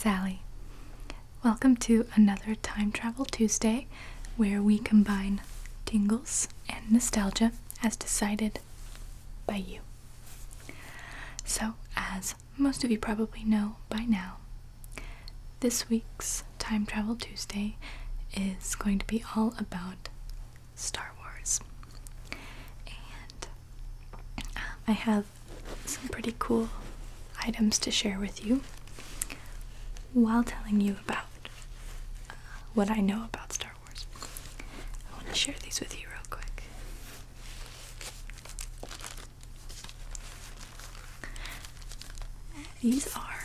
Sally. Welcome to another Time Travel Tuesday where we combine tingles and nostalgia as decided by you. So, as most of you probably know by now, this week's Time Travel Tuesday is going to be all about Star Wars. And I have some pretty cool items to share with you while telling you about what I know about Star Wars. I want to share these with you real quick. These are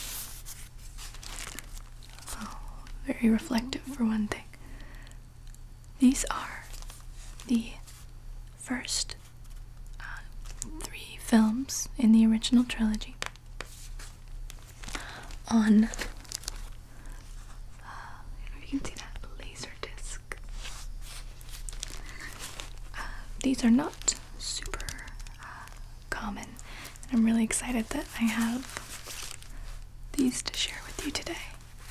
very reflective for one thing. These are the first 3 films in the original trilogy on, you can see that laser disc. These are not super common, and I'm really excited that I have these to share with you today.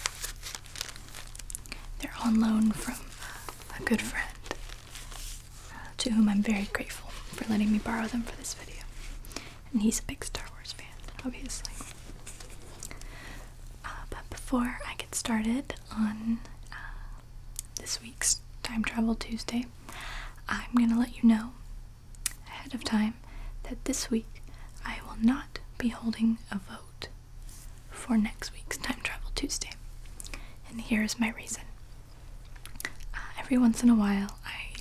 They're on loan from a good friend, to whom I'm very grateful for letting me borrow them for this video. And he's a big Star Wars fan, obviously. But before I get started on this week's Time Travel Tuesday, I'm going to let you know ahead of time that this week I will not be holding a vote for next week's Time Travel Tuesday. And here is my reason. Every once in a while,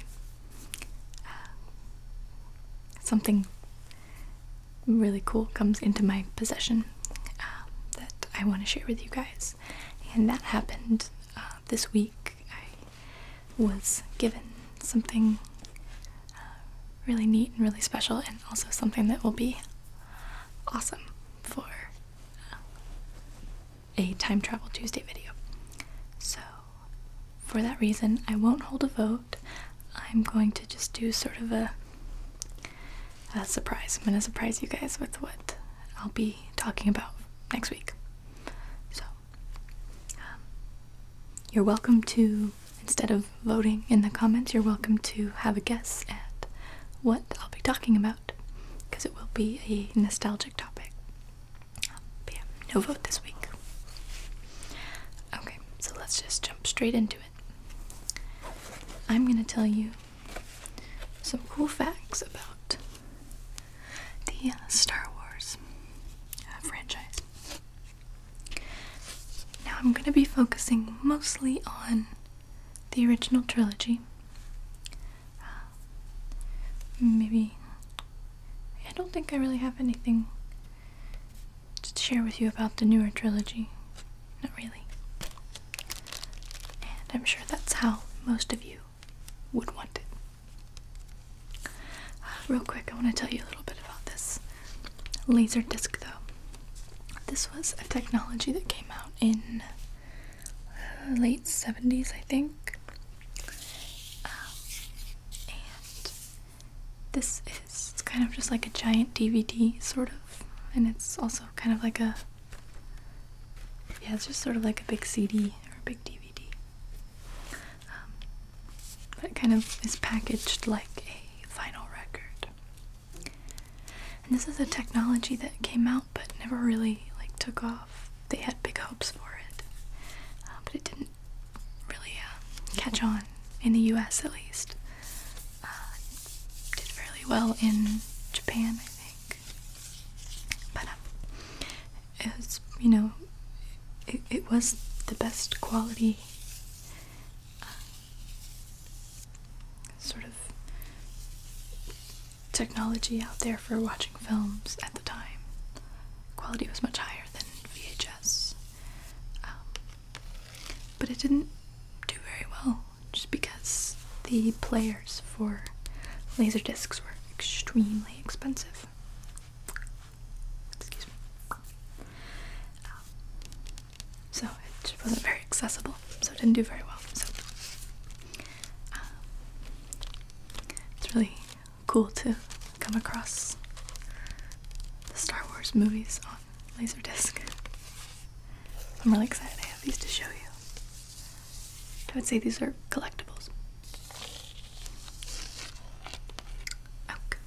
something really cool comes into my possession that I want to share with you guys, and that happened this week. I was given something really neat and really special, and also something that will be awesome for a Time Travel Tuesday video. So for that reason, I won't hold a vote. I'm going to just do sort of a surprise. I'm going to surprise you guys with what I'll be talking about next week. So, you're welcome to, instead of voting in the comments, you're welcome to have a guess at what I'll be talking about, because it will be a nostalgic topic. But yeah, no vote this week. Okay, so let's just jump straight into it. I'm going to tell you some cool facts about the Star Wars franchise. Now I'm going to be focusing mostly on the original trilogy. Maybe, I don't think I really have anything to share with you about the newer trilogy. Not really. And I'm sure that's how most of you would want it. Real quick, I want to tell you a little bit about this laser disc, though. This was a technology that came out in late 70s, I think. And this is, it's kind of just like a giant DVD, sort of. And it's also kind of like it's just sort of like a big CD or a big DVD. But it kind of is packaged like a vinyl record. And this is a technology that came out but never really took off. They had big hopes for it, but it didn't really catch on in the US, at least. Did fairly well in Japan, I think. But it was, it was the best quality sort of technology out there for watching films at the time. Quality was much higher than VHS, but it didn't do very well just because the players for laser discs were extremely expensive. Excuse me. So it wasn't very accessible, so it didn't do very well. So it's really cool to come across the Star Wars movies on Laserdisc. I'm really excited I have these to show you. I would say these are collectibles. Okay.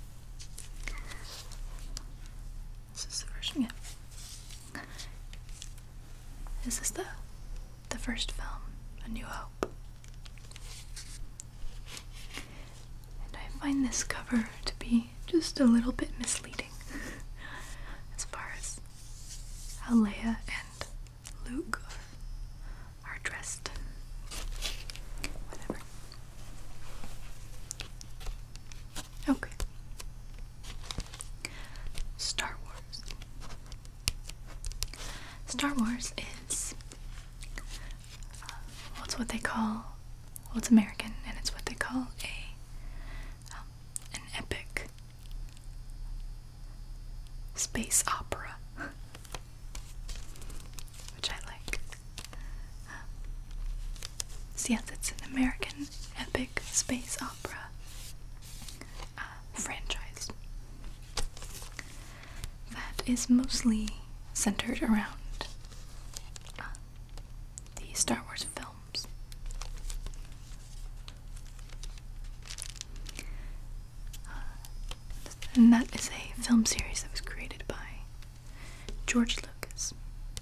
This is the first one, yeah. This is the first film, A New Hope. And I find this cover to be just a little bit misleading as far as how Leia and Luke are dressed. Whatever. Okay. Star Wars. Star Wars is it's what they call, well, it's American, and it's what they call an epic space opera, which I like. So yes, it's an American epic space opera franchise that is mostly centered around the Star Wars films. And that is a film series that was created by George Lucas.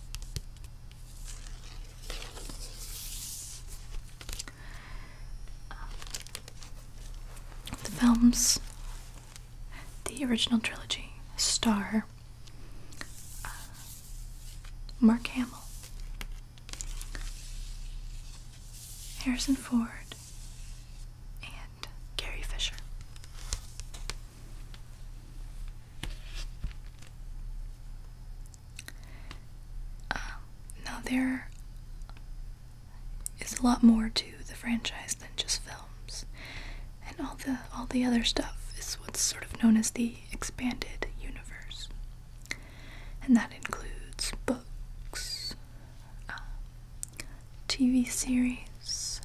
The films, the original trilogy, star Mark Hamill, Harrison Ford, and Carrie Fisher. Now there is a lot more to the franchise than just films, and all the other stuff is what's sort of known as the expanded universe, and that includes books, TV series,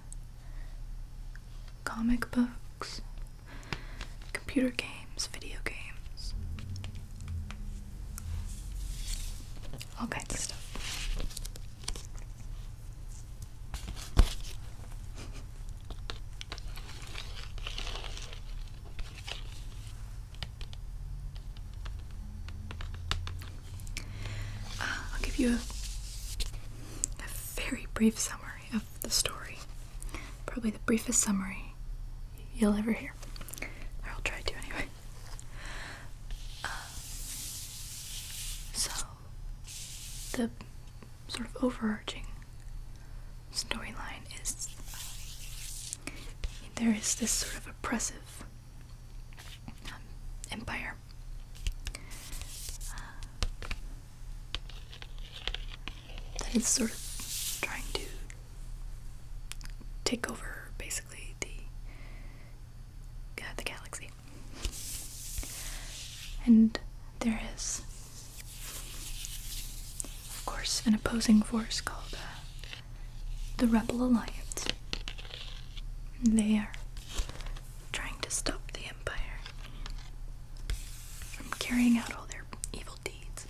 comic books, computer games, video games, all kinds of stuff. I'll give you a very brief summary of the story. Probably the briefest summary you'll ever hear. Or I'll try to anyway. So, the sort of overarching storyline is there is this sort of oppressive empire that is sort of trying to take over basically the galaxy. And there is, of course, an opposing force called the Rebel Alliance. They are trying to stop the Empire from carrying out all their evil deeds.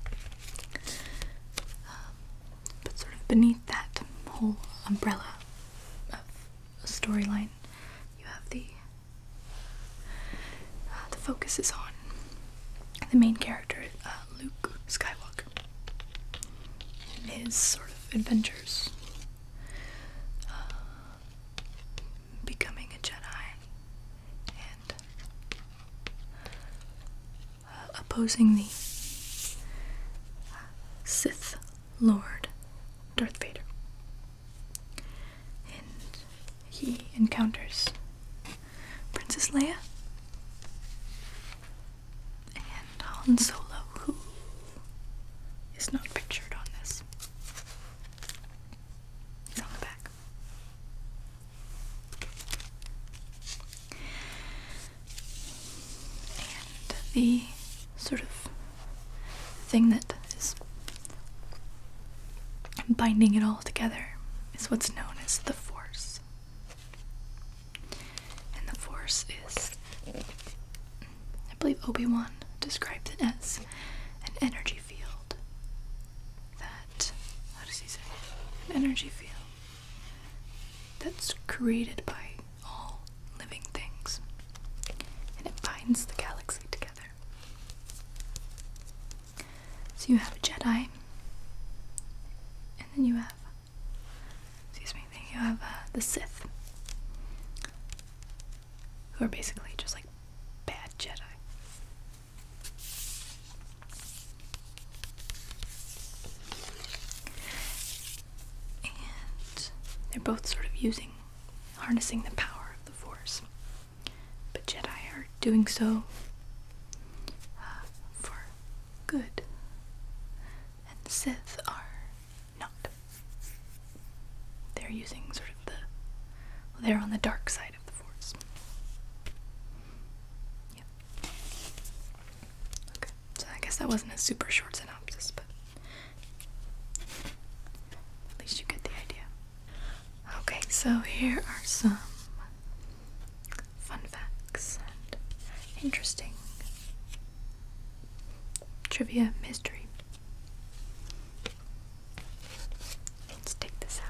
But sort of beneath that whole umbrella of a storyline, you have the focus is on the main character, Luke Skywalker, and his sort of adventures becoming a Jedi and opposing the Sith Lord Darth Vader. And he encounters Princess Leia and Han Solo, who is not pictured on this. He's on the back. And the sort of thing that is binding it all together is what's known as the Force. And the Force is, I believe Obi-Wan described it as an energy field that, how does he say? energy field that's created by all living things, and it binds the galaxy together. So you have a Jedi, and then you have, the Sith, who are basically just like bad Jedi. And they're both sort of harnessing the power of the Force. But Jedi are doing so for good, and the Sith are not. They're using they're on the dark side of the Force. Yep. Okay, so I guess that wasn't a super short synopsis, but at least you get the idea. Okay, so here are some fun facts and interesting trivia mystery. Let's take this out.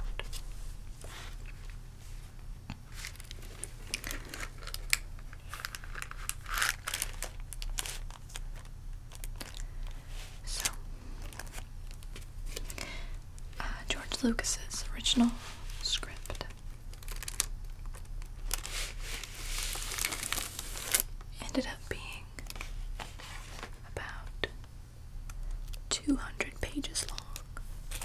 Lucas's original script ended up being about 200 pages long.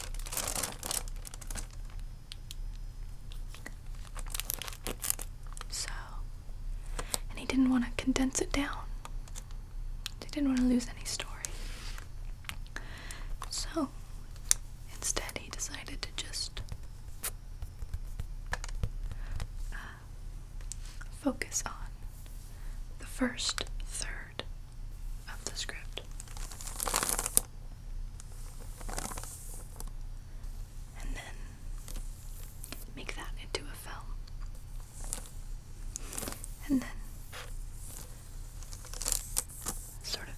So, and he didn't want to condense it down. He didn't want to lose any story. So, instead he decided to just focus on the first third of the script. And then make that into a film. And then sort of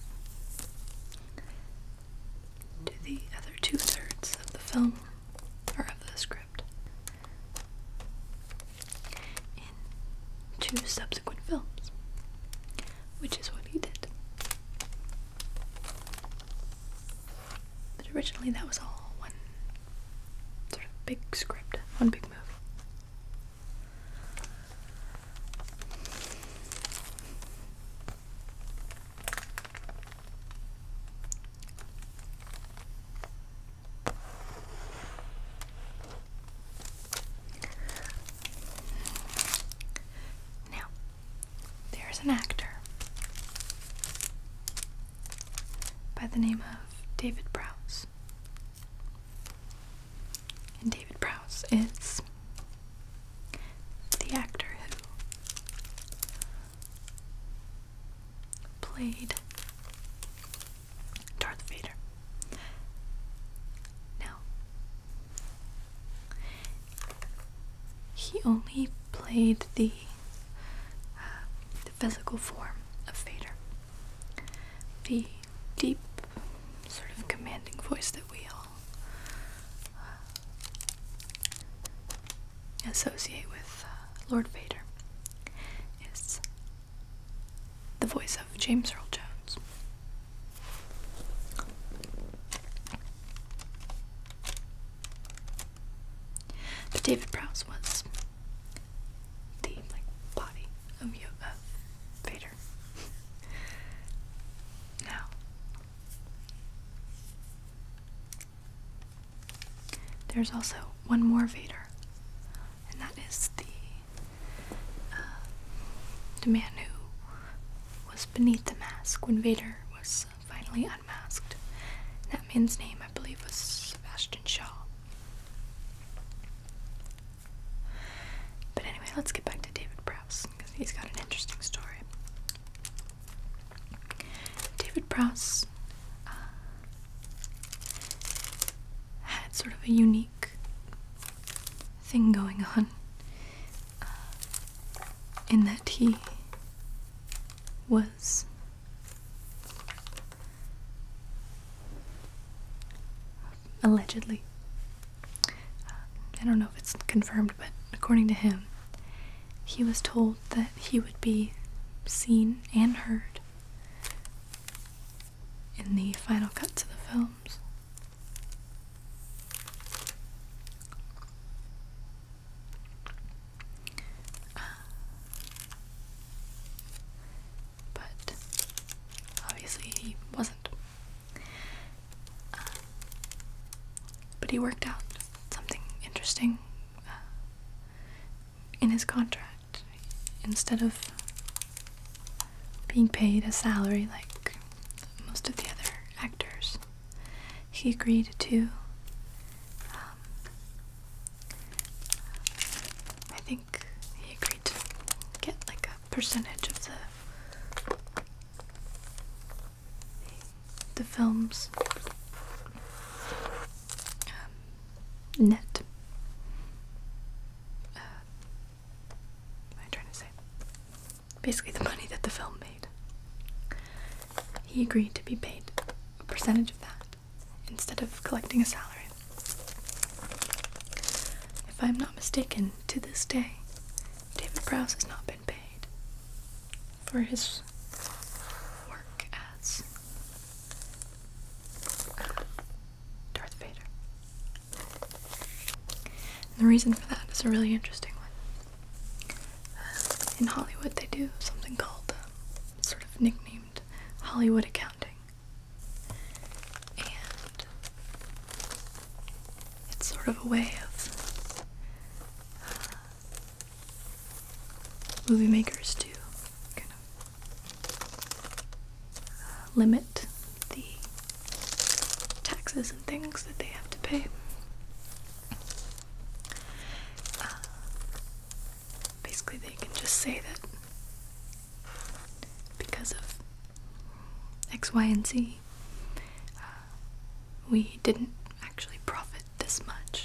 do the other 2/3 of the film, or of the script, in 2 subsequent films, which is what he did. But originally that was all one sort of big script, one big movie. An actor by the name of David Prowse. And David Prowse is the actor who played Darth Vader. Now, he only played the physical form of Vader. The deep, sort of commanding voice that we all associate with Lord Vader is the voice of James Earl Jones. But David Prowse was the body of Vader. Now, there's also one more Vader, and that is the man who was beneath the mask when Vader was finally unmasked. That man's name, I believe, was Sebastian Shaw. But anyway, let's get back to David Prowse, because he's got an interesting story. David Prowse had sort of a unique thing going on, in that he was allegedly I don't know if it's confirmed, but according to him, he was told that he would be seen and heard in the final cuts of the films. But obviously he wasn't. But he worked out something interesting in his contract. Instead of being paid a salary like most of the other actors, he agreed to, I think he agreed to get like a percentage of the film's net. Basically the money that the film made. He agreed to be paid a percentage of that instead of collecting a salary. If I'm not mistaken, to this day, David Prowse has not been paid for his work as Darth Vader. And the reason for that is a really interesting one. In Hollywood, they do something called, sort of nicknamed Hollywood accounting. And it's sort of a way of movie makers to kind of limit the taxes and things that they have to pay. Basically, they can just say that because of X, Y, and Z, we didn't actually profit this much.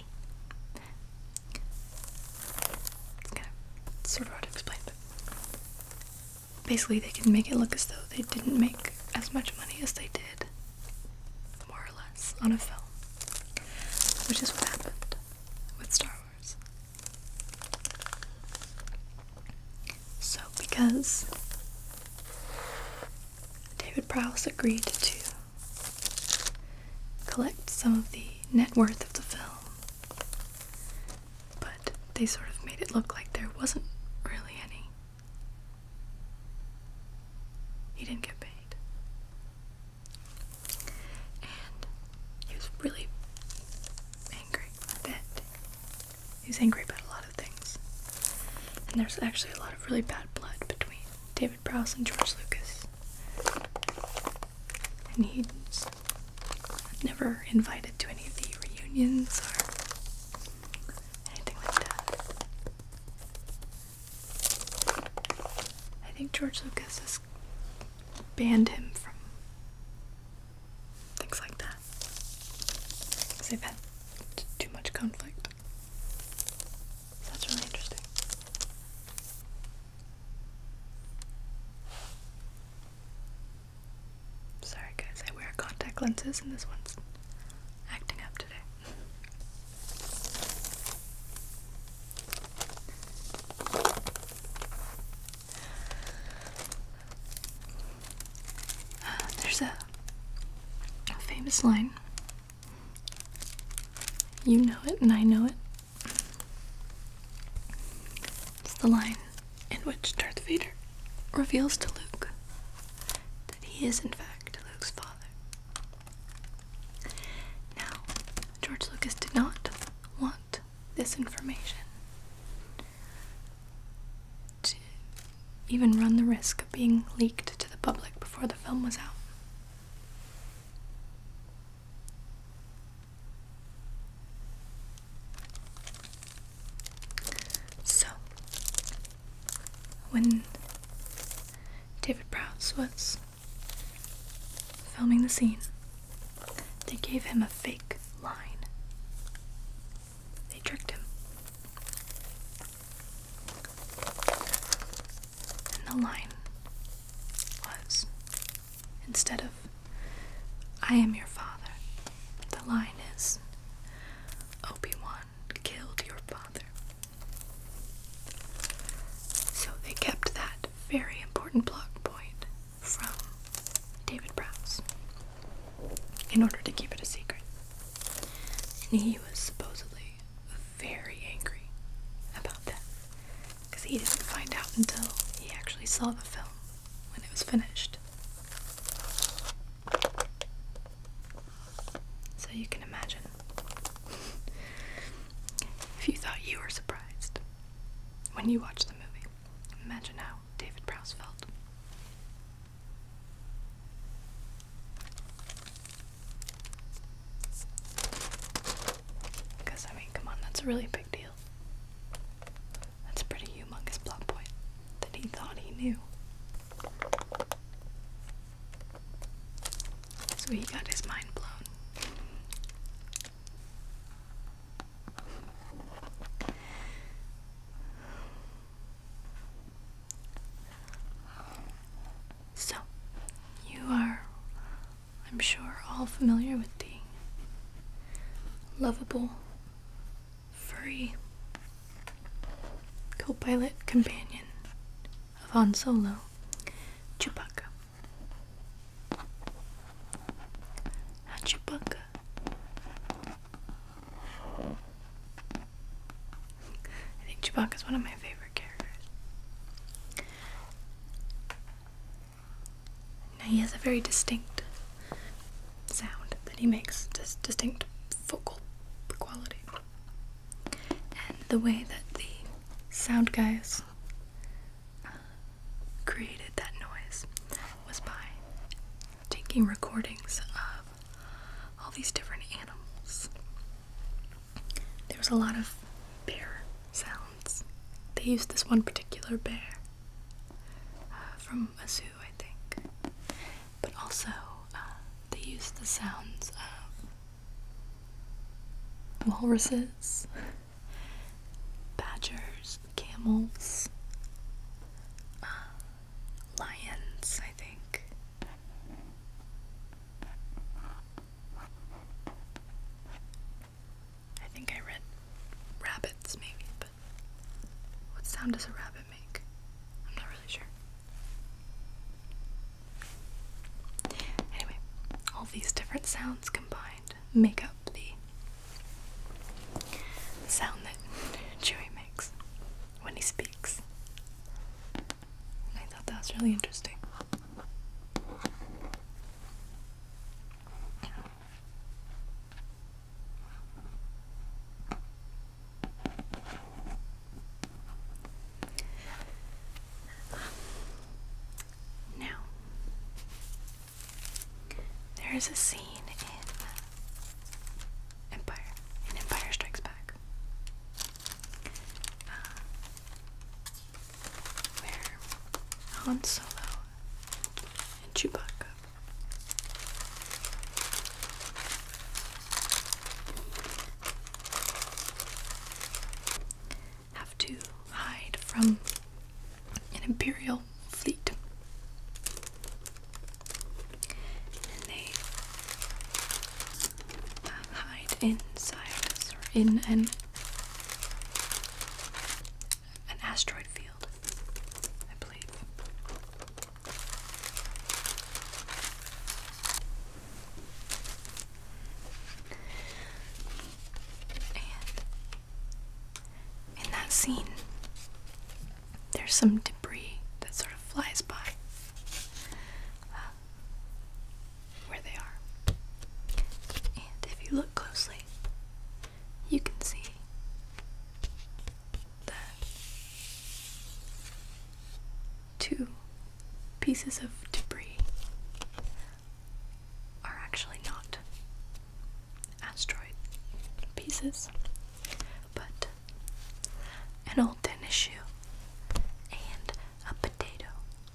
It's kind of sort of hard to explain, but basically they can make it look as though they didn't make as much money as they did, more or less, on a film, which is what happened with Star Wars. So, because David Prowse agreed to collect some of the net worth of the film, but they sort of made it look like there wasn't really any. He didn't get paid. And he was really angry, I bet. He was angry about a lot of things. And there's actually a lot of really bad blood between David Prowse and George Lucas. And he's never invited to any of the reunions or anything like that. I think George Lucas has banned him from things like that, because they've had too much conflict. That's really interesting. Sorry guys, I wear contact lenses and this one's acting up today. There's a famous line. You know it and I know it. It's the line in which Darth Vader reveals to Luke that he is in fact Luke's father. Now, George Lucas did not want this information to even run the risk of being leaked to the public before the film was out. So, when David Prowse was filming the scene, they gave him a fake line. They tricked him. And the line was, instead of, I am your father, the line is, Obi-Wan killed your important plot point from David Prowse in order to keep it a secret. And he was supposedly very angry about that because he didn't find out until he actually saw the film when it was finished. So you can imagine if you thought you were surprised when you watched the movie, imagine how David Prowse felt. Because, I mean, come on, that's a really big deal. That's a pretty humongous plot point that he thought he knew. So he got his mind blown. So, you are, I'm sure, all familiar with the lovable, furry co-pilot companion of Han Solo, Chewbacca. Now, Chewbacca. I think Chewbacca's one of my favorite characters. Now, he has a very distinct sound that he makes, distinct vocal quality. And the way that the sound guys created that noise was by taking recordings of all these different animals. There was a lot of bear sounds. They used this one particular bear from a zoo, I think. But also, they used the sounds of walruses, badgers, camels, lions, I think. I think I read rabbits, maybe, but what sound does a rabbit make? I'm not really sure. Anyway, all these different sounds combined make up the sound that Chewie makes when he speaks. And I thought that was really interesting. Now, there is a scene in Empire Strikes Back, where Han Solo and Chewbacca have to hide from an Imperial fleet. And they hide inside or in an asteroid field, I believe. And in that scene, there's some debris that sort of flies by where they are. And if you look closely, you can see that two pieces of debris are actually not asteroid pieces, but an old tennis shoe and a potato.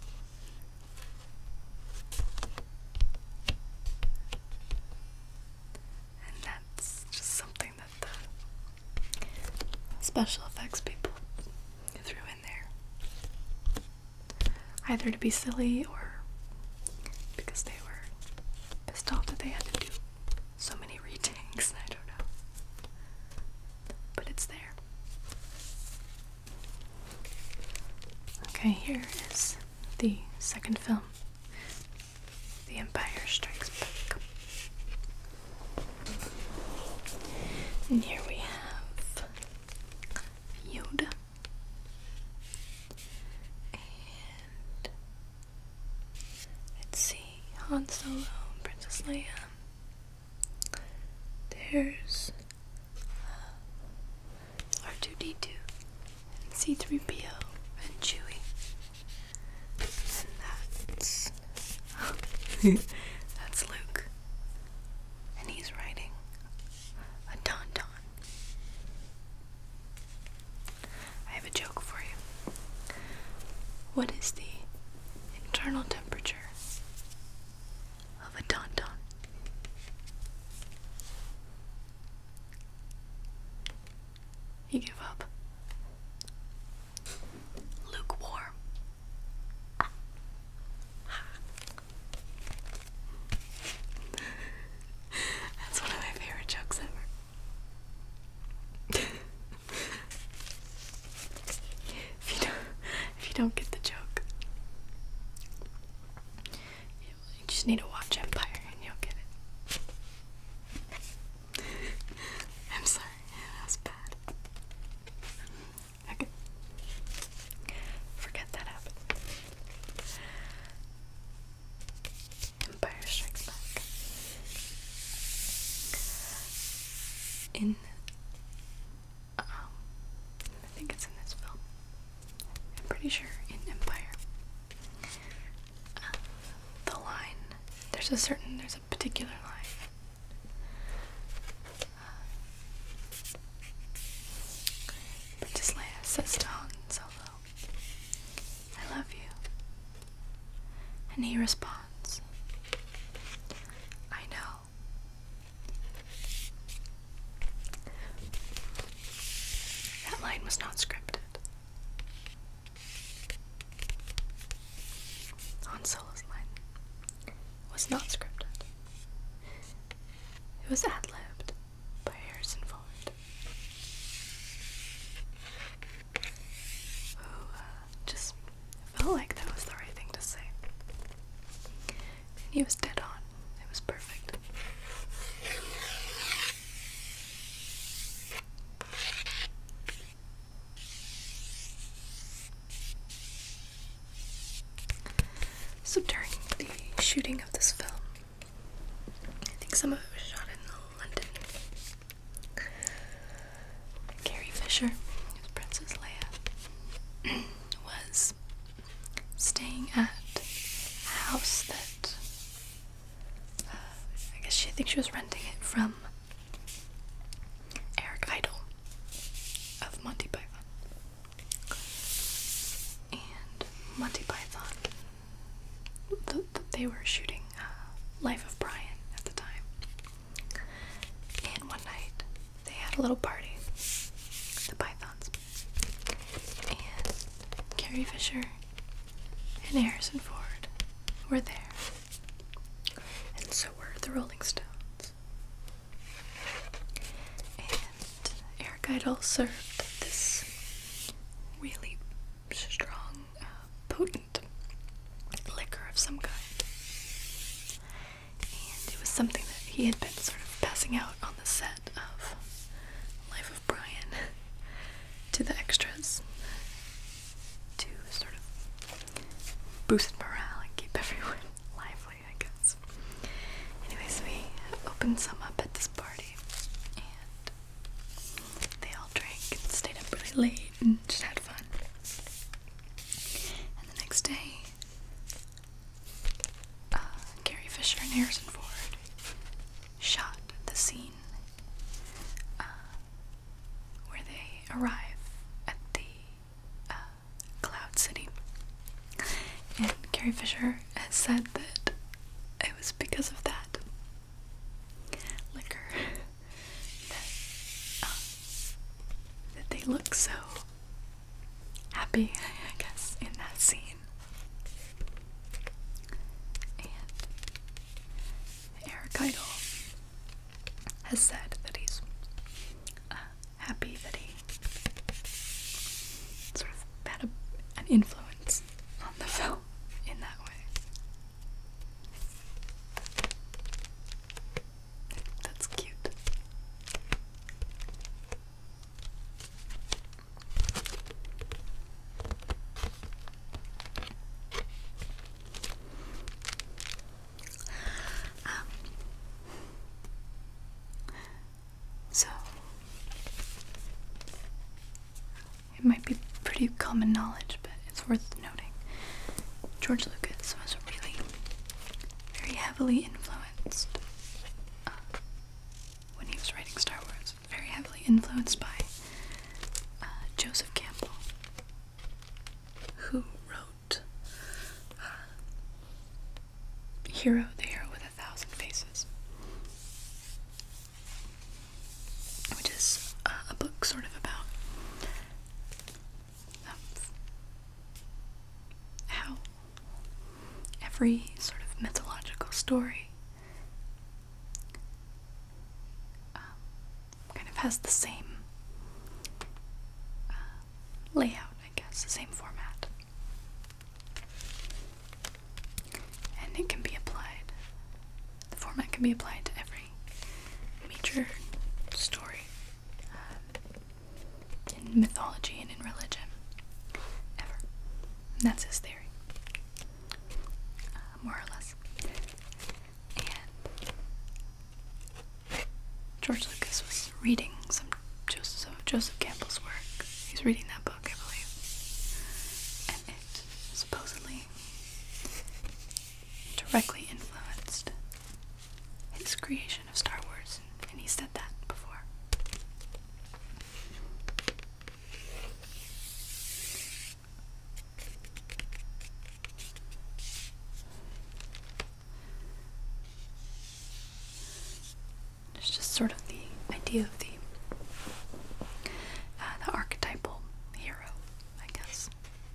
And that's just something that the special effects people threw in there, either to be silly or because they were pissed off that they had to do so many retakes. I don't know, but it's there. Okay, here is the second film, The Empire Strikes Back. And here we have Yoda. And let's see, Han Solo and Princess Leia. There's R2-D2 and C-3PO and Chewie. And that's Luke. And he's riding a tauntaun. I have a joke for you. What is the internal temperature of a tauntaun? You give up. Lukewarm. That's one of my favorite jokes ever. If you don't get the joke, you just need to watch Empire and you'll get it. I'm sorry, that was bad. Okay. Forget that happened. Empire Strikes Back. In I think it's in this film. I'm pretty sure in Empire. The line, there's a particular line. Princess Leia says to Han Solo, "I love you." And he responds, "I know." That line was not scripted. Han Solo's line was not scripted. It was ad-libbed by Harrison Ford, who just felt like that was the right thing to say. And he was dead on. It was perfect. So during the shooting of this film, I think some of it was shot in London. Carrie Fisher, who's Princess Leia, was staying at a house that I think she was renting it from Eric Idle of Monty Python. And Monty Python, they were shooting Life of Brian at the time. And one night, they had a little party, the Pythons. And Carrie Fisher and Harrison Ford were there. And so were the Rolling Stones. And Eric Idle served this really strong, potent liquor of some kind. And it was something that he had been sort of passing out on the set of Life of Brian to the extras to sort of boost morale and keep everyone lively, I guess. Anyway, so he opened some up at this party, and they all drank and stayed up really late and just had fun. And the next day, Carrie Fisher and Harrison Ford shot the scene where they arrive at the Cloud City. And Carrie Fisher has said that it was because of that liquor that they look so happy, I guess, in that scene. And Eric Idle has said that he's happy that he sort of had an influence on the film in that it might be pretty common knowledge, but it's worth noting. George Lucas was really very heavily influenced when he was writing Star Wars. Very heavily influenced by Joseph Campbell, who wrote Hero, the Hero with 1,000 Faces, which is a book sort of about how every sort of mythological story kind of has the same layout, I guess, the same format. And it can be applied, the format can be applied to every major story in mythology and in religion, ever. And that's his theory, more or less. And George Lucas was reading some Joseph Campbell's work. He's reading that book, I believe, and it supposedly directly influenced his creation of Star Wars, and he said that before. It's just sort of the idea of the archetypal hero, I guess.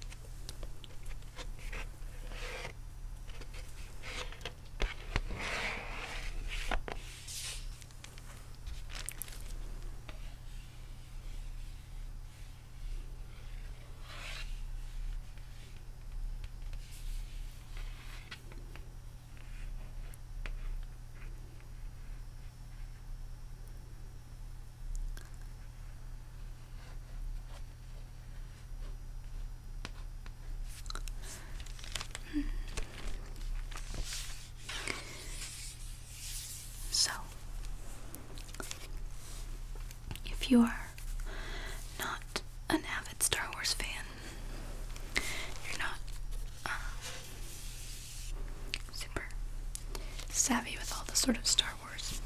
So, if you are not an avid Star Wars fan, you're not super savvy with all the sort of Star Wars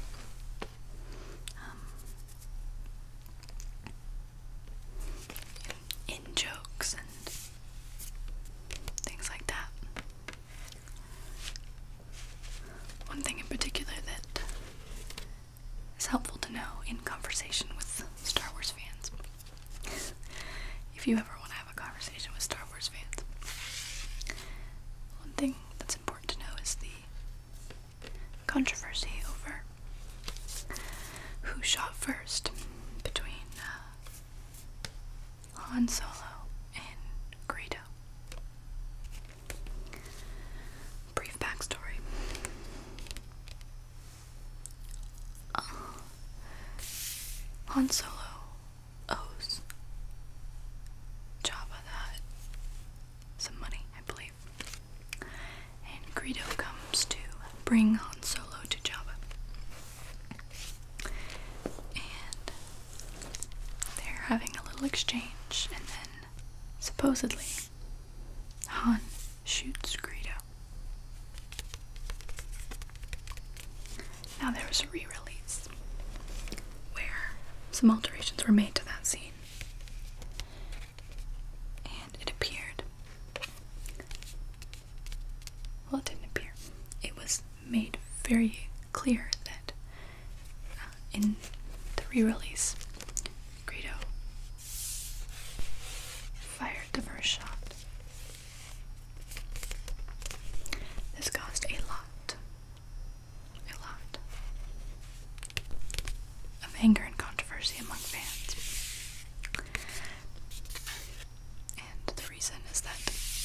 in jokes and things like that, one thing in particular that is helpful to know in conversation with Star Wars fans, if you ever want to have a conversation with Star Wars fans, one thing that's important to know is the controversy over who shot first between Han Solo and Greedo. Brief backstory. Han Solo owes Jabba the Hutt some money, I believe. And Greedo comes to bring Han Solo to Jabba. And they're having a little exchange, and then supposedly Han shoots Greedo. Now there was a re-release where some alterations were made to that scene, and it appeared, well, it didn't appear, it was made very clear that in the re-release, Greedo fired the first shot. This caused a lot of anger and controversy among fans. And the reason is that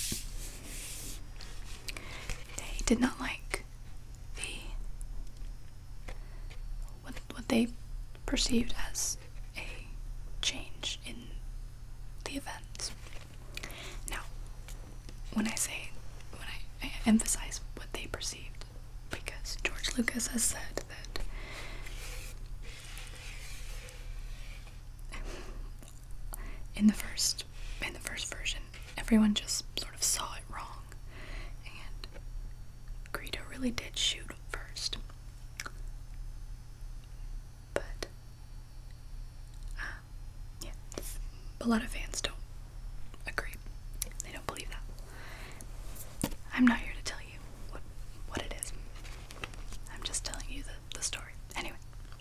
they did not like what they perceived as a change in the events. Now, when I emphasize what they perceived, because George Lucas has said that in the first everyone just sort of saw it wrong, and Greedo really did shoot first. But, yeah, a lot of fans don't agree. They don't believe that. I'm not here to tell you what it is. I'm just telling you the story. Anyway,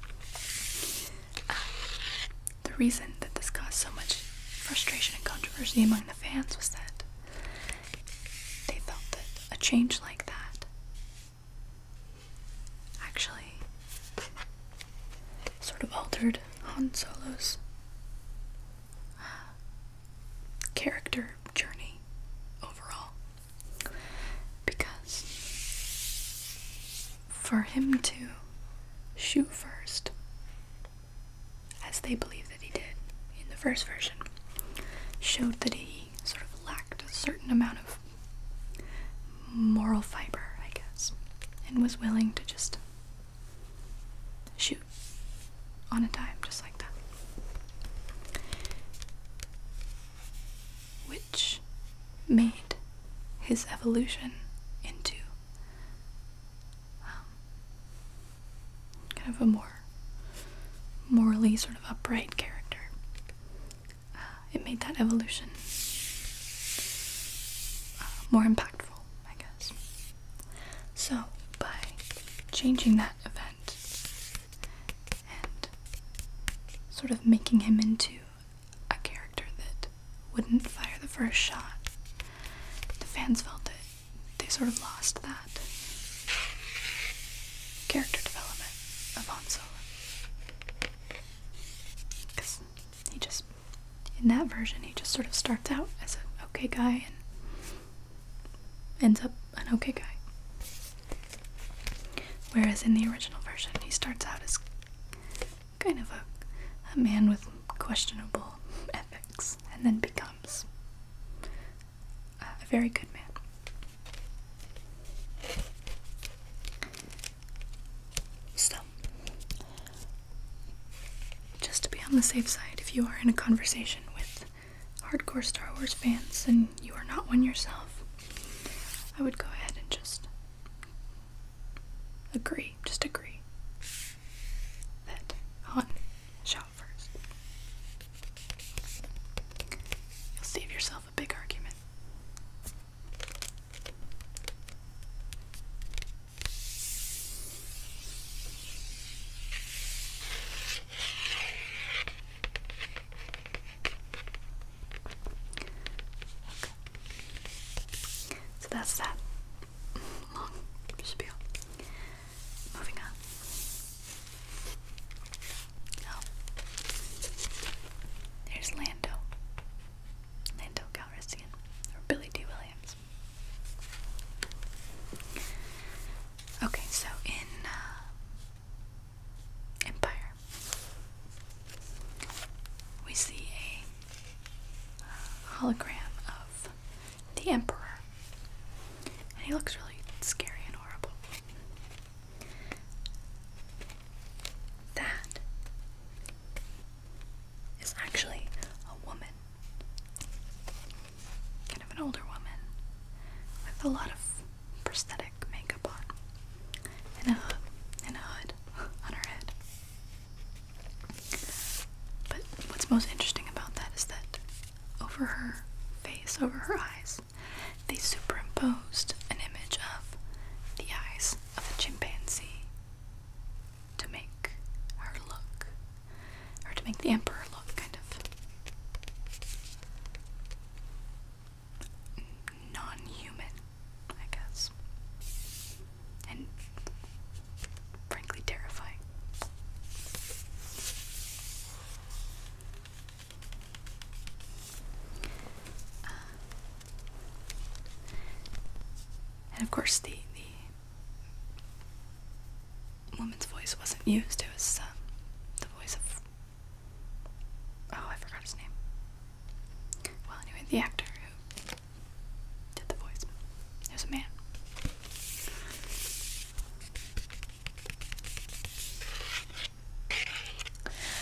the reason that this caused so much frustration and controversy among the fans was that they felt that a change like that actually sort of altered Han Solo's character journey overall, because for him to shoot first, as they believe that he did in the first version, showed that he sort of lacked a certain amount of moral fiber, I guess, and was willing to just shoot on a dime, just like that. Which made his evolution into kind of a more morally sort of upright character. It made that evolution more impactful, I guess. So, by changing that event and sort of making him into a character that wouldn't fire the first shot, the fans felt that they sort of lost that character development of Han Solo. Because he just, in that version, he just sort of starts out as an okay guy and ends up an okay guy. Whereas in the original version, he starts out as kind of a man with questionable ethics, and then becomes a very good man. So, just to be on the safe side, if you are in a conversation with hardcore Star Wars fans and you are not one yourself, I would go ahead and just agree that Han shot first. You'll save yourself a big argument. So that's that long spiel. Moving on. Now, there's Lando Calrissian, or Billy D. Williams. Okay, so in Empire, we see a hologram of the Emperor. And he looks really scary and horrible. That is actually a woman. Kind of an older woman with a lot of prosthetic makeup on. And a hood on her head. But what's most interesting about that is that over her face, over her eyes, they superimposed an image of the eyes of a chimpanzee to make her look, or to make the Emperor look kind of non-human, I guess, and frankly terrifying. And of course, the woman's voice wasn't used. It was the voice of, oh, I forgot his name. Well, anyway, the actor who did the voice. It was a man.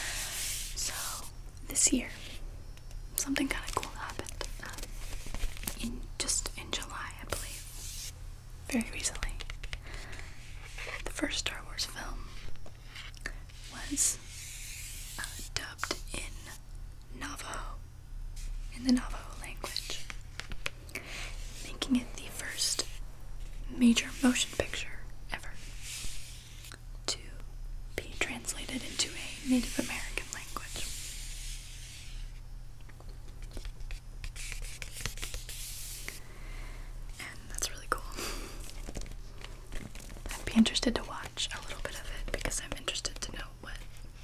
So, this year, something kind of cool happened. very recently. The first Star Wars film was dubbed in Navajo, in the Navajo language, making it the first major motion picture ever to be translated into a Native American language. And that's really cool. I'd be interested to watch a little bit of it because I'm interested to know what,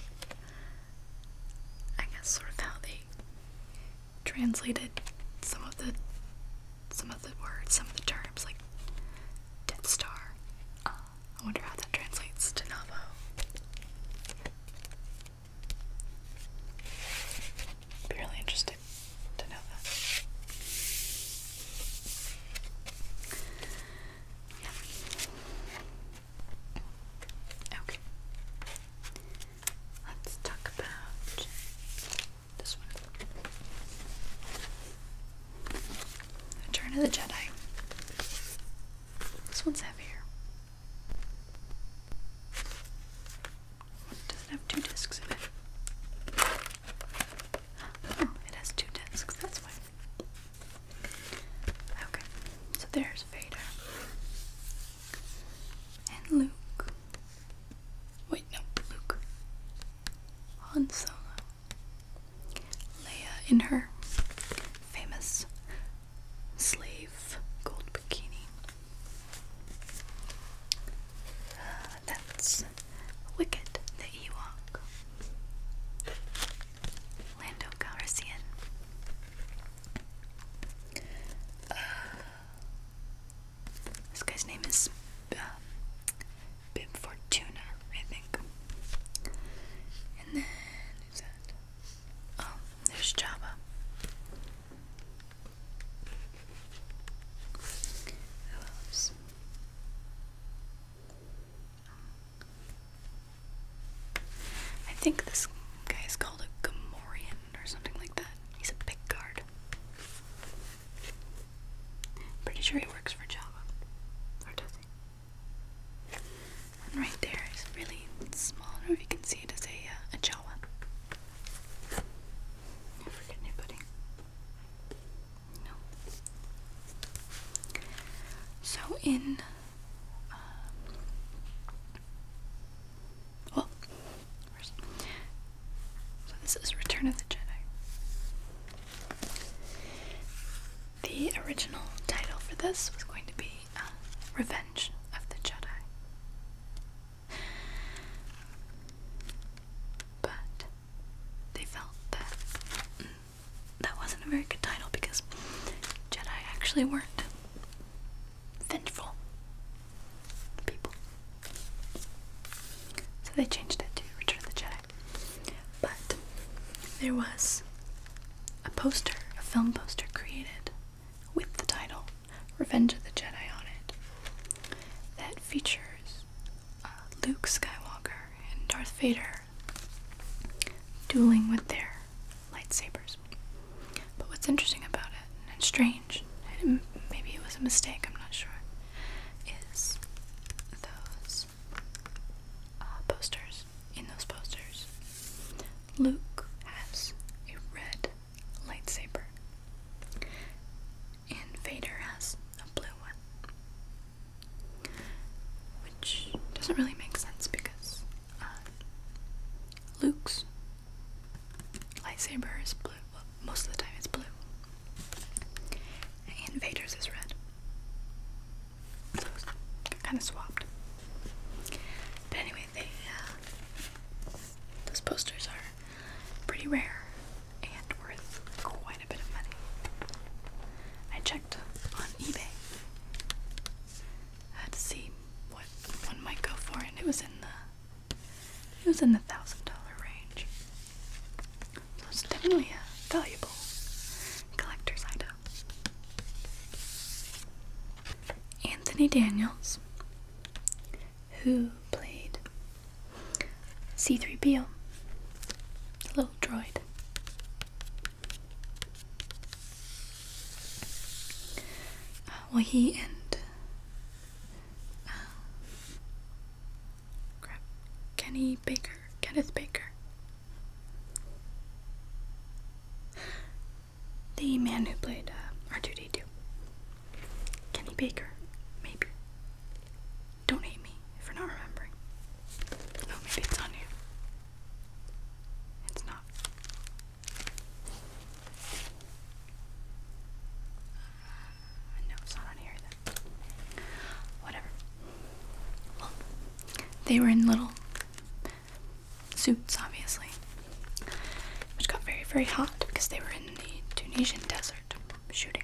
I guess, sort of how they translated some of the words, some of the terms, like Death Star. I wonder how that translates to Navajo. Be really interested to know that. Yeah. Okay. Let's talk about this one. Return of the Jedi. This one's heavier. Does it have 2 discs in it? Oh, it has 2 discs, that's why. Okay, so there's Vader. And Luke. Wait, no, Luke. Han Solo. Leia in her famous slave gold bikini. That's Wicket, the Ewok. Lando Calrissian. This guy's name is Bib Fortuna, I think. And then, who's that? Oh, there's Jabba. Who else? I think this guy is called a Gamorrean or something like that. He's a big guard. Pretty sure he works for Jabba. Or does he? And right there is really small. I don't know if you can see it as a Jawa. I forget anybody. No. So in well, first, so this is Return of the Jedi. The original title for this was going to be Revenge of the Jedi. But they felt that that wasn't a very good title because Jedi actually weren't vengeful people. So they changed it to Return of the Jedi. But there was a poster, a film poster created with the title Revenge of the Jedi on it that features Luke Skywalker and Darth Vader dueling with their lightsabers. But what's interesting about it, and strange, and maybe it was a mistake, I'm not sure, is those posters. In those posters, Luke has a red lightsaber and Vader has a blue one, which doesn't really make sense because Luke's lightsaber is blue. Well, most of the time it's blue, and Vader's is red. So it's kind of swapped. But anyway, those posters are pretty rare and worth quite a bit of money. I checked on eBay to see what one might go for, and it was in the $1,000 range. So it's definitely a valuable collector's item. Anthony Daniels, who played C-3PO, a little droid. Well, he and Baker, maybe. Don't hate me for not remembering. Oh, maybe it's on here. It's not. No, it's not on here either. Whatever. Well, they were in little suits, obviously, which got very, very hot because they were in the Tunisian desert shooting.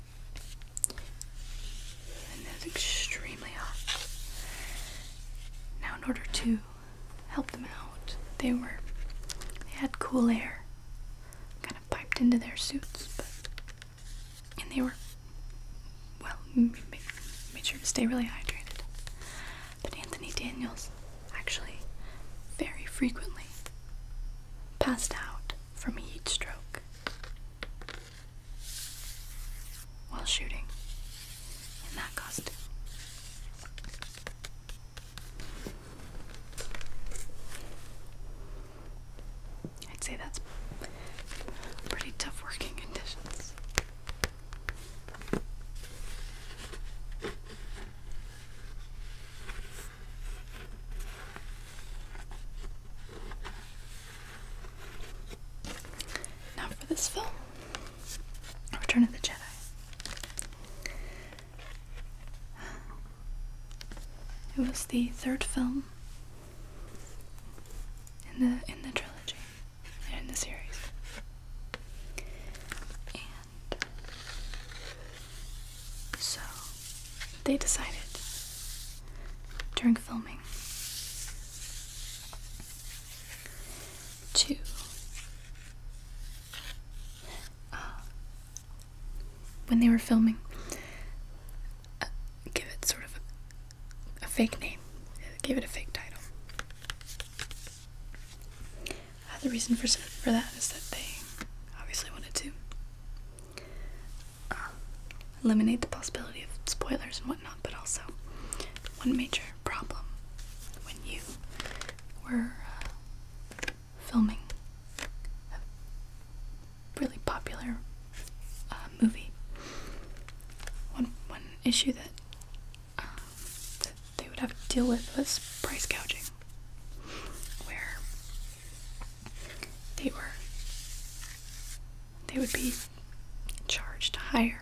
And it was extremely hot. Now, in order to help them out, they had cool air kind of piped into their suits, and they were, well, made sure to stay really hydrated. But Anthony Daniels actually very frequently passed out from heat stroke while shooting in that costume. I'd say that's pretty tough working conditions. Now for this film, Return of the Jedi. It was the third film in the trilogy, in the series. And so they decided during filming to when they were filming, give it sort of a fake name, give it a fake title. The reason for that is that they obviously wanted to eliminate the possibility of spoilers and whatnot, but also one major problem when you were filming a really popular movie. One issue that they would have to deal with was price gouging, where they would be charged higher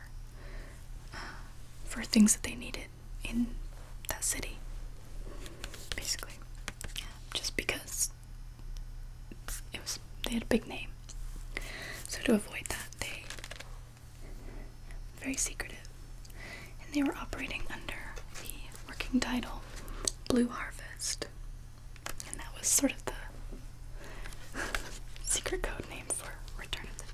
for things that they needed in that city, basically, just because they had a big name. So to avoid that, they very secretive, and they were operating under the working title Blue Harvest, and that was sort of the secret code name for Return of the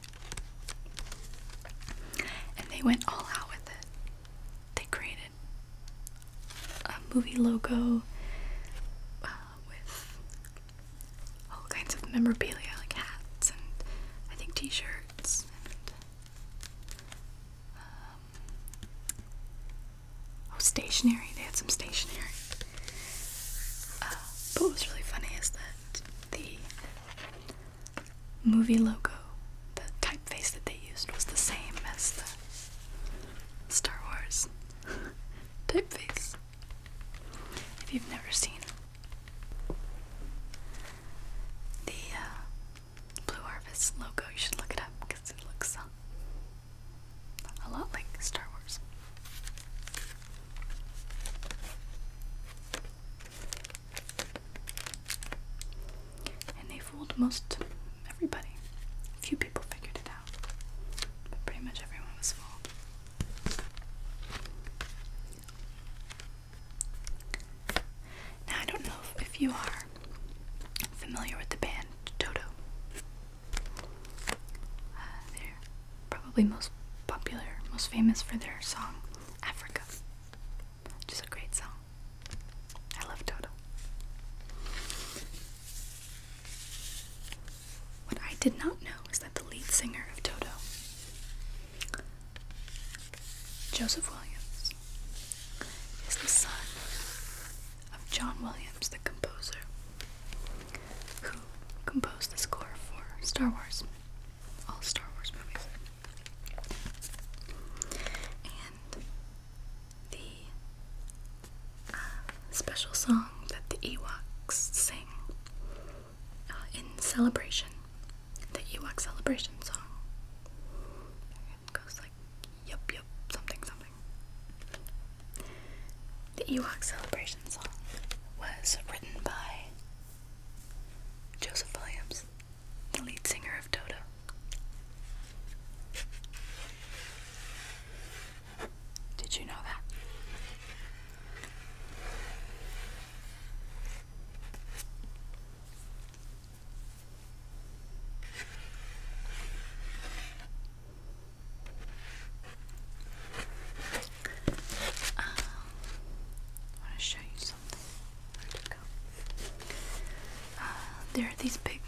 Jedi. And they went all out with it. They created a movie logo with all kinds of memorabilia, like hats and I think t-shirts, and stationery. They had some stationery. But what was really funny is that the movie logo, the typeface that they used, was the same as the Star Wars typeface. If you've never seen the Blue Harvest logo, you should look it up because it looks a lot like Star Wars. And they fooled most everybody. A few people figured it out, but pretty much everyone was fooled. Now, I don't know if you are familiar with the band Toto. They're probably most popular, most famous for their song Africa, which is a great song. I love Toto. What I did not know is that the lead singer of Toto, Joseph Williams, is the son of John Williams, the composer, who composed the score for Star Wars, all Star Wars movies. And Ewok Celebration song was written by Joseph Williams, the lead singer of Toto. Did you know that? I want to show you something. Where'd it go? There are these big,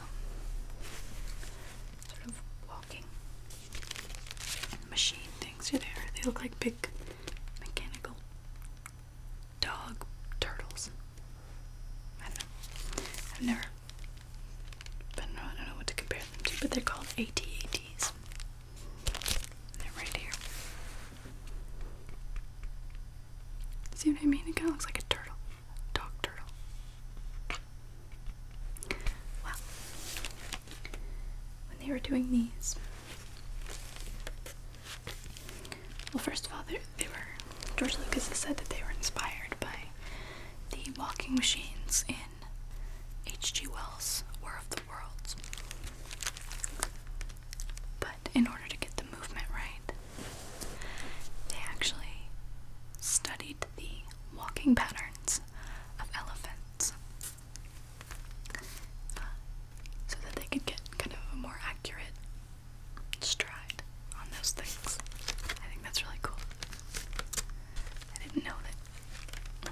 sort of walking machine things. Here they are. They look like big mechanical dog turtles. I don't know. I've never been, I don't know what to compare them to, but they're called AT-ATs. They're right here. See what I mean? It kind of looks like a turtle. Dog turtle. Well, when they were doing these, well, first of all, George Lucas has said that they were inspired by the walking machines in H.G. Wells' War of the Worlds. But in order to get the movement right, they actually studied the walking patterns of elephants so that they could get kind of a more accurate stride on those things. I think that's really cool. I didn't know that.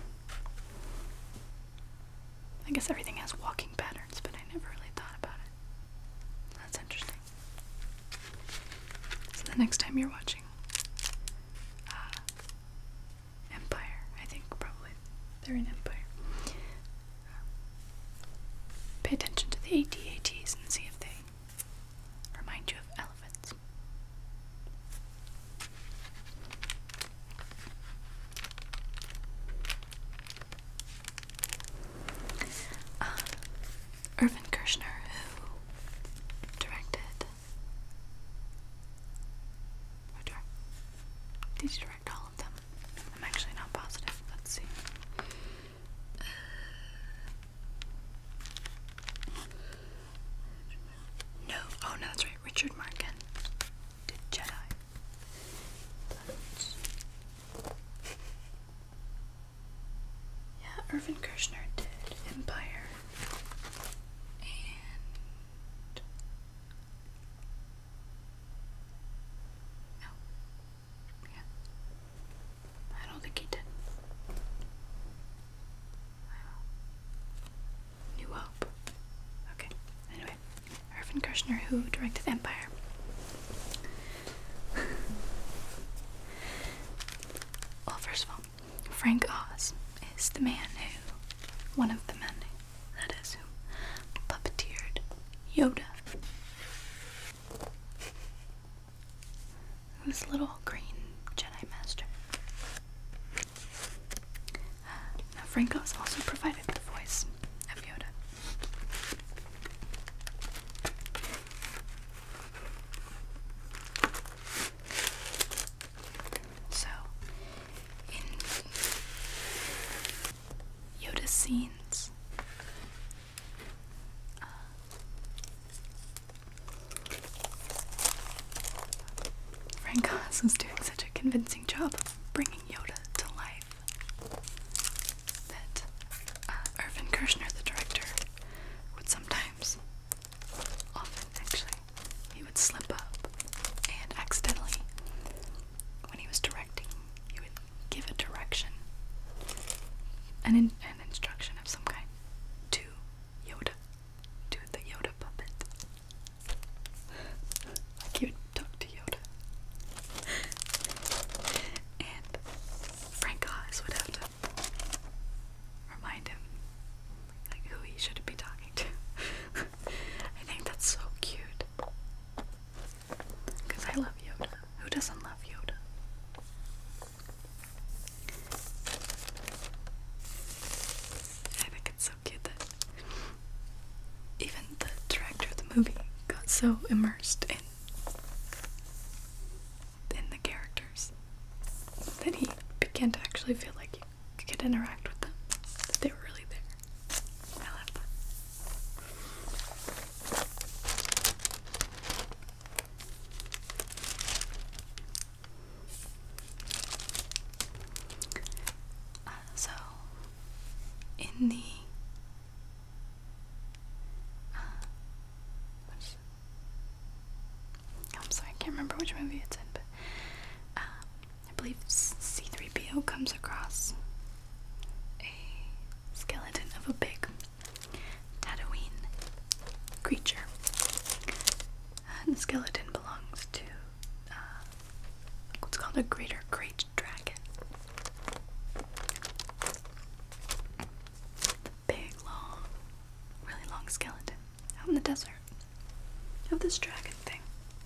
I guess everything has walking patterns, but I never really thought about it. That's interesting. So the next time you're watching Empire, I think probably they're in Empire, pay attention to the AT-ATs and see if they remind you of elephants. Irvin Kershner, who directed, did you direct all of them? I'm actually not positive. Let's see. No, oh no, that's right. Richard Markin did Jedi. Yeah, Irvin Kershner did Empire. And no. Yeah. I don't think he did. New Hope. Okay. Anyway, Irvin Kershner, who directed Empire. Well, first of all, Frank Oz is the man one of the men, that is, who puppeteered Yoda. This little green Jedi Master. Now, Frank Oz also provided the voice of Yoda. So, in Yoda's scenes, Frank Oz was doing such a convincing job of bringing Yoda to life that Irvin Kershner, the director, would sometimes, often actually, he would slip up and accidentally, when he was directing, he would give a direction, an instruction of some kind, to Yoda, to the Yoda puppet. Like he would talk to Yoda. And Frank Oz would have to remind him like who he should be talking to. I think that's so cute. Because I love Yoda. Who doesn't love Yoda? I think it's so cute that even the director of the movie got so immersed in the characters that he began to actually feel like he could interact with them. They were really there. I love that. So, in the I'm sorry, I can't remember which movie it's in, but I believe C-3PO comes across a skeleton of a big Tatooine creature. And the skeleton belongs to what's called a greater great dragon. The big, long, really long skeleton out in the desert of this dragon thing.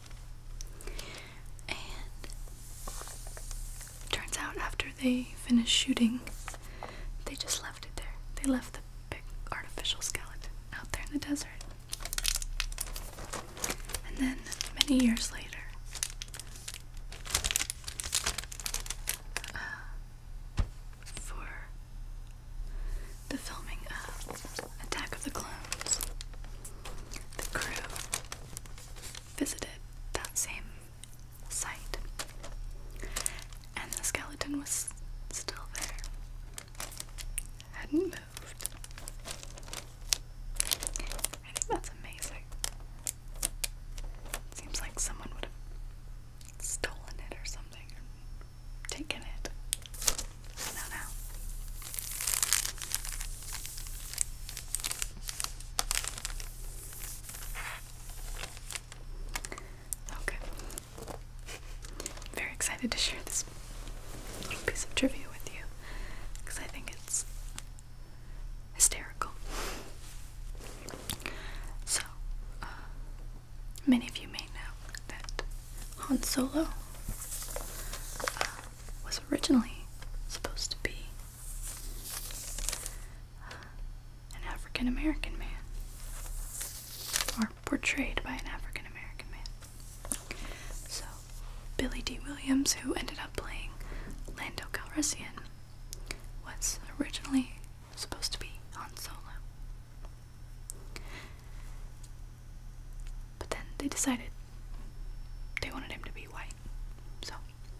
And it turns out after they finished shooting, they just left it there. They left the big artificial skeleton out there in the desert. And then many years later, for the filming of Attack of the Clones, the crew visited that same site, and the skeleton was still there. Hadn't moved. I think that's amazing. It seems like someone would have stolen it or something, or taken it. I don't know. Okay. Very excited to share this little piece of trivia with you because I think it's hysterical. So, many of you may know that Han Solo was originally supposed to be an African American man, or portrayed by an African American man. So, Billy D. Williams, who ended up playing Lando Calrissian, was originally supposed to be Han Solo. But then they decided they wanted him to be white. So,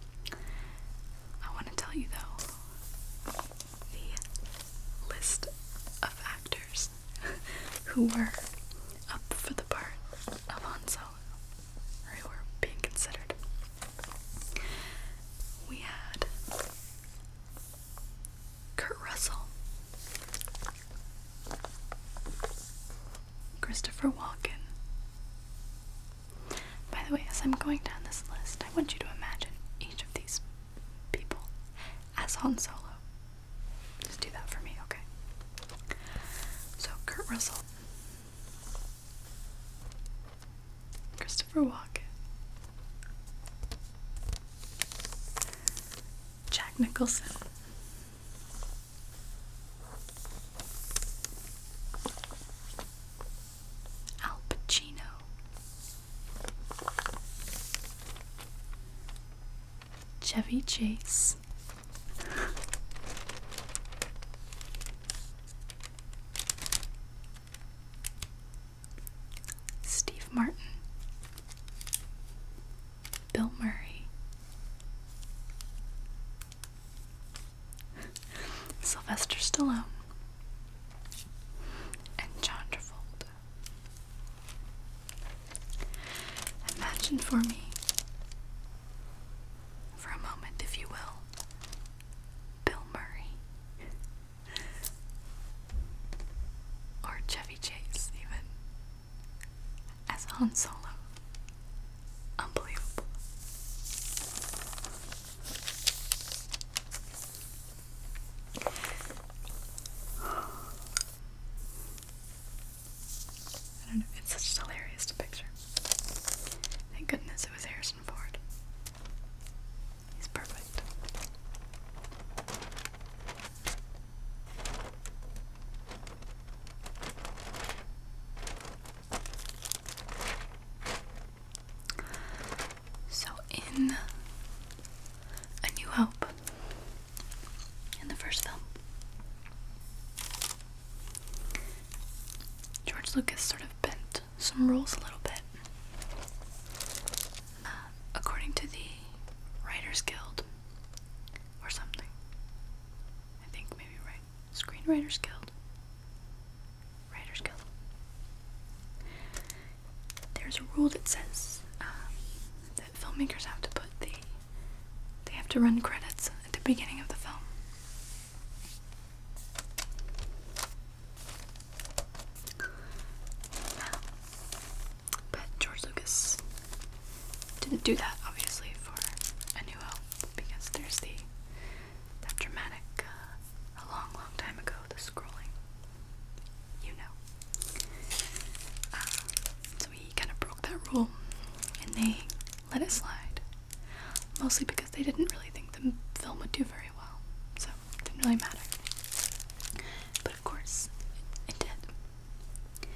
I want to tell you though, the list of actors who were up for the part of Han Solo, or who were being considered. We had Kurt Russell, Christopher Walken. By the way, as I'm going down this list, I want you to imagine each of these people as Han Solo. Just do that for me, okay? So, Kurt Russell, Christopher Walken, Jack Nicholson, Al Pacino, Chevy Chase, Steve Martin, Bill Murray, Sylvester Stallone, and John Travolta. Imagine for me, for a moment if you will, Bill Murray, or Chevy Chase even, as Han Solo. Unbelievable. I don't know, it's such hilarious to picture. Thank goodness it was Harrison Ford. He's perfect. George Lucas sort of bent some rules a little bit. According to the Writers Guild, or something. I think maybe Screenwriters Guild. Writers Guild. There's a rule that says that filmmakers have to they have to run credits at the beginning of the film. But George Lucas didn't do that, obviously, for A New Hope, because there's that dramatic, a long, long time ago, the scrolling, you know. So he kind of broke that rule, and they let it slide. Mostly because they didn't really think the film would do very well, so it didn't really matter. But of course, it did.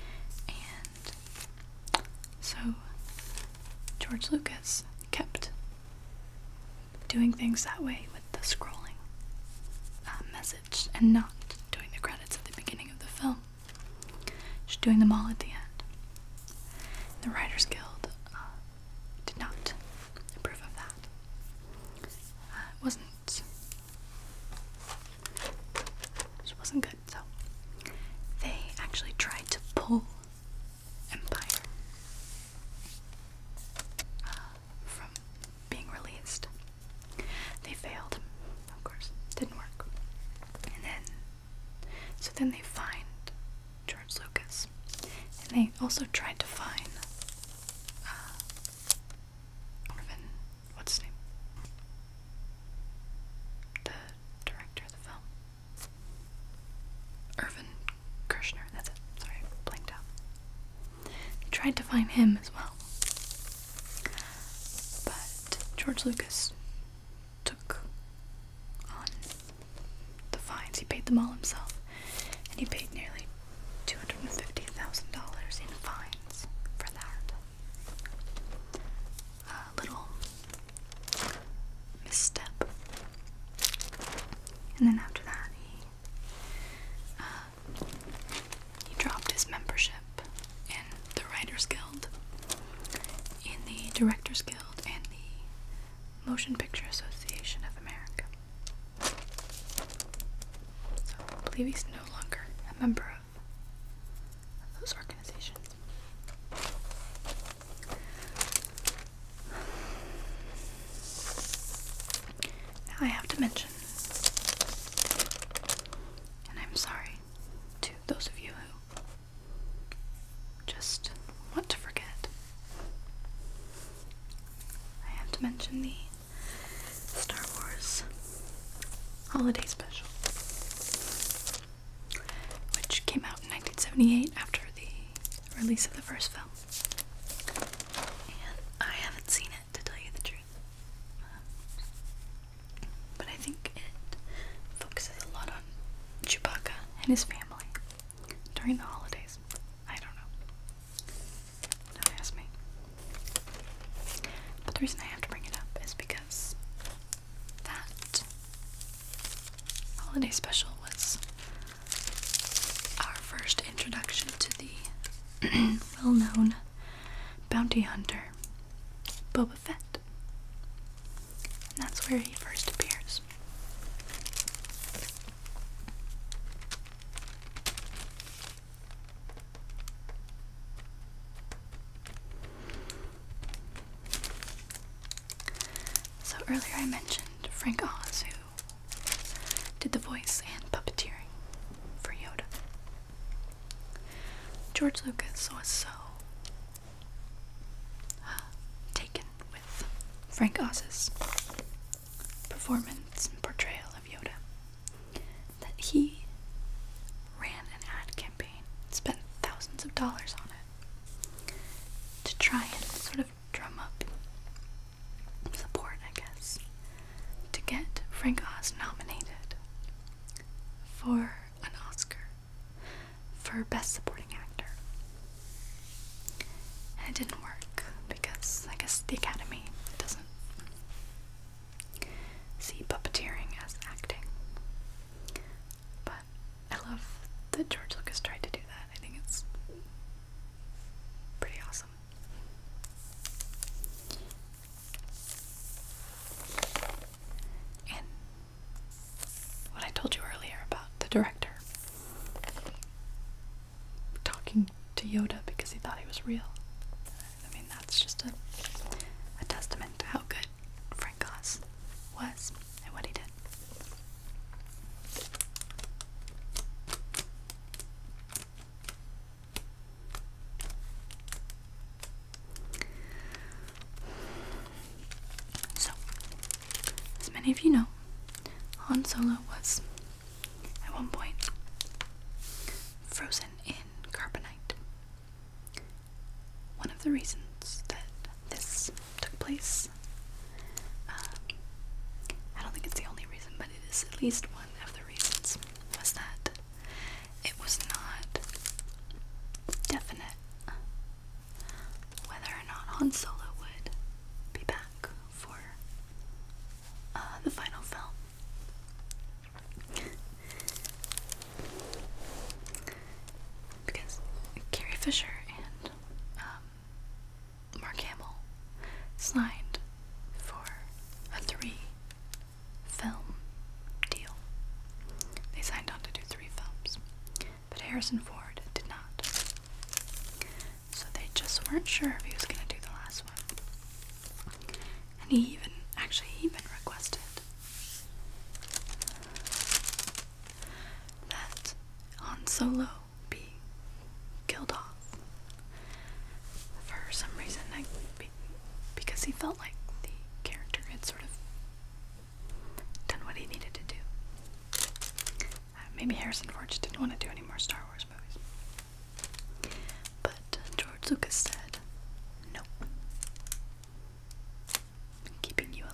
And so George Lucas kept doing things that way with the scrolling message, and not doing the credits at the beginning of the film, just doing them all at the end. The Writers Guild did not approve of that. It wasn't good, so they actually tried to pull Empire from being released. They failed, of course, didn't work. And then they fined George Lucas, and they also tried to fine what's his name? The director of the film. Irvin Kershner, that's it. Sorry, blanked out. They tried to fine him as well. But George Lucas took on the fines. He paid them all himself. And he paid nearly $250,000 in fines for that. A little misstep. And then after that, he dropped his membership in the Writers Guild, in the Directors Guild, and the Motion Picture Association of America. So I believe he's no longer a member of those organizations. Now I have to mention, and I'm sorry to those of you who just want to forget, I have to mention the Star Wars Holiday Special, which came out in 1978 after the release of the first film. And I haven't seen it, to tell you the truth. But I think it focuses a lot on Chewbacca and his family during the holidays. I don't know. Don't ask me. But the reason I have to bring it up is because that holiday special was our first introduction to the well-known bounty hunter Boba Fett. And that's where he first appears. So earlier I mentioned Frank Oz, who did the voice and puppeteering for Yoda. George Lucas was so taken with Frank Oz's performance and portrayal of Yoda that he ran an ad campaign, spent thousands of dollars on it, to try and sort of drum up support, I guess, to get Frank Oz nominated for an Oscar for Best Supporting Actor. And it didn't work because I guess the Academy doesn't see puppeteering as acting. But I love that George Lucas tried to do that. I think it's told you earlier about the director talking to Yoda because he thought he was real. I mean, that's just a testament to how good Frank Oz was and what he did. So, as many of you know, Han Solo was, at one point, frozen in carbonite. One of the reasons that this took place, I don't think it's the only reason, but it is at least one of the reasons, was that it was not definite whether or not Han Solo would be back for the final film. Because Carrie Fisher and Mark Hamill signed for a 3-film deal. They signed on to do 3 films, but Harrison Ford did not. So they just weren't sure if he was going to do the last one. And he even requested that Han Solo be killed off for some reason, because he felt like the character had sort of done what he needed to do. Maybe Harrison Ford just didn't want to do any more Star Wars movies. But George Lucas said, no. I'm keeping you alive.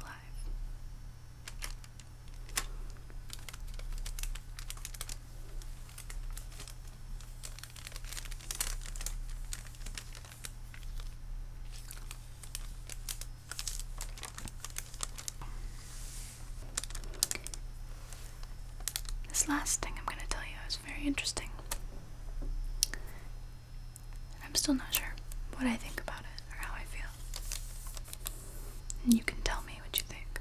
This last thing I'm going to tell you is very interesting. I'm still not sure what I think about it or how I feel. And you can tell me what you think.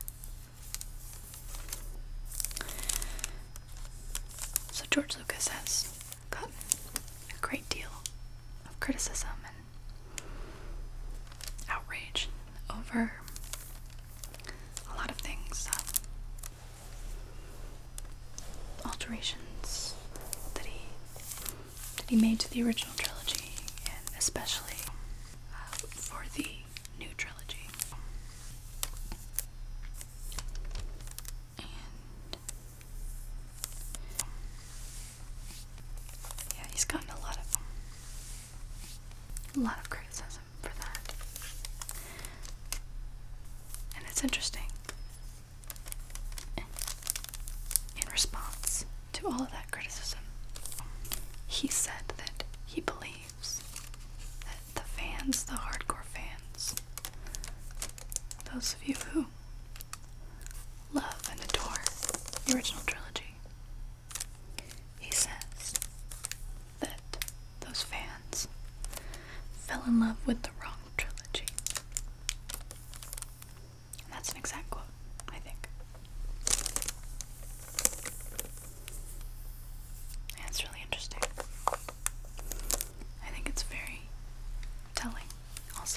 So George Lucas has gotten a great deal of criticism and outrage over a lot of things. Alterations that he made to the original trilogy, and especially for the new trilogy. And yeah, he's gotten a lot of criticism for that. And it's interesting. In response to all of that criticism, he said that he believes that the fans, the hardcore fans, those of you who love and adore the original trilogy, he says that those fans fell in love with the wrong trilogy. And that's an exact quote, I think. And it's really interesting. I think it's very telling also.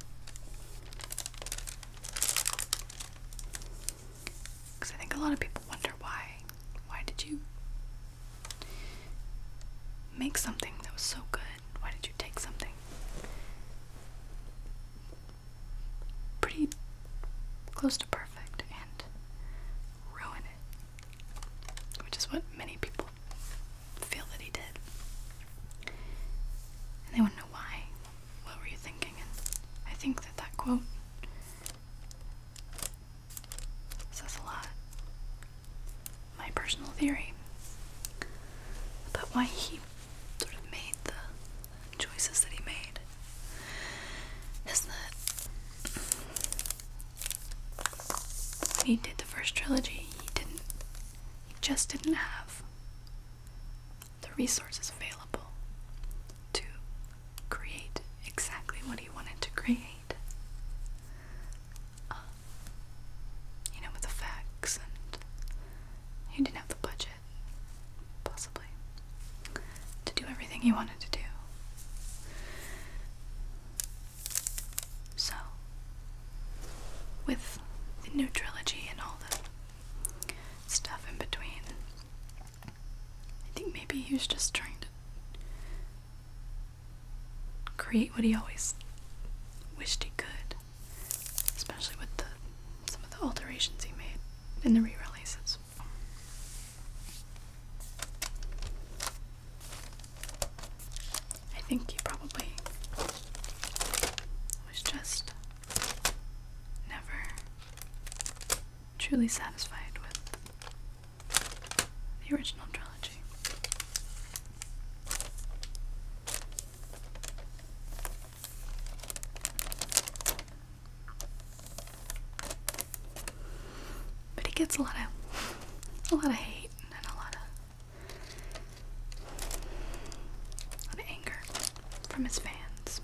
Because I think a lot of people wonder why did you make something that was so good? Why did you take something pretty close to perfect and ruin it? Which is what many people feel that he did. And they want to know why. What were you thinking? And I think that quote says a lot. My personal theory about why he sort of made the choices that he made is that when he did the first trilogy, he just didn't have the resources available to create exactly what he wanted to create. With effects, and he didn't have the budget. everything he wanted to do. So, with the new trilogy and all the stuff in between, I think maybe he was just trying to create what he always wished he could, especially with some of the alterations he made in the re-releases. I think he probably was just never truly satisfied with the original trilogy. But he gets a lot of hate and a lot of anger from his fans.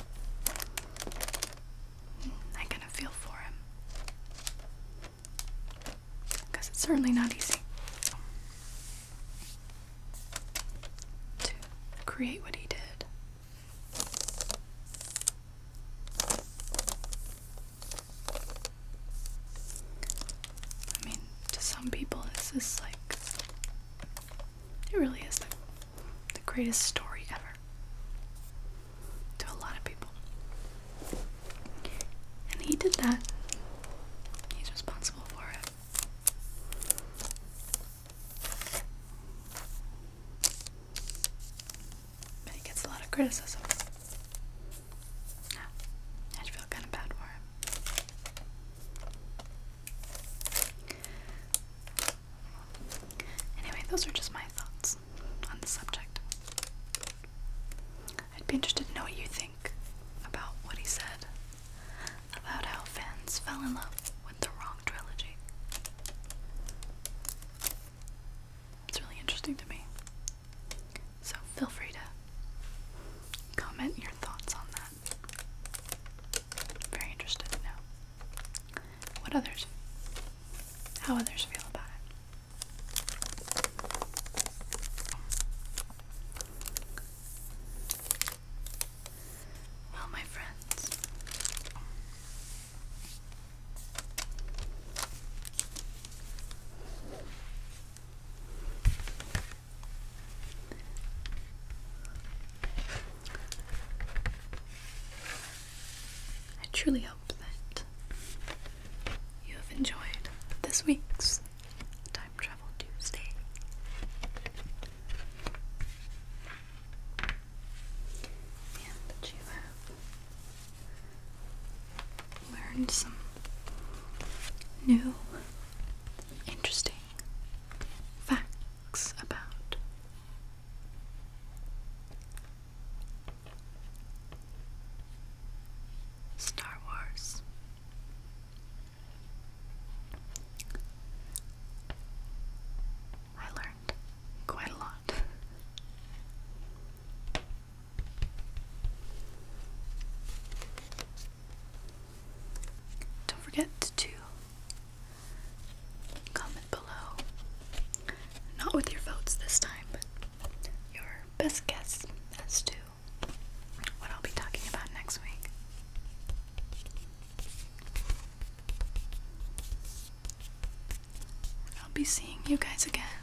I kind of feel for him, because it's certainly not easy to create what he did. I mean, to some people this is like, it really is the greatest story ever. To a lot of people. And he did that. He's responsible for it. But he gets a lot of criticism. Now, I feel kind of bad for him. Anyway, those are just my thoughts on the subject. I'd be interested to know what you think about what he said about how fans fell in love with the wrong trilogy. It's really interesting to me. So feel free to comment your thoughts on that. Very interested to know how others feel about it. Well, my friends, I truly hope that you have enjoyed this week's Time Travel Tuesday. And that you have learned some new, interesting facts about Star Wars. I learned quite a lot. Don't forget to comment below, not with your votes this time, but your best guess as to what I'll be talking about next week. I'll be seeing you guys again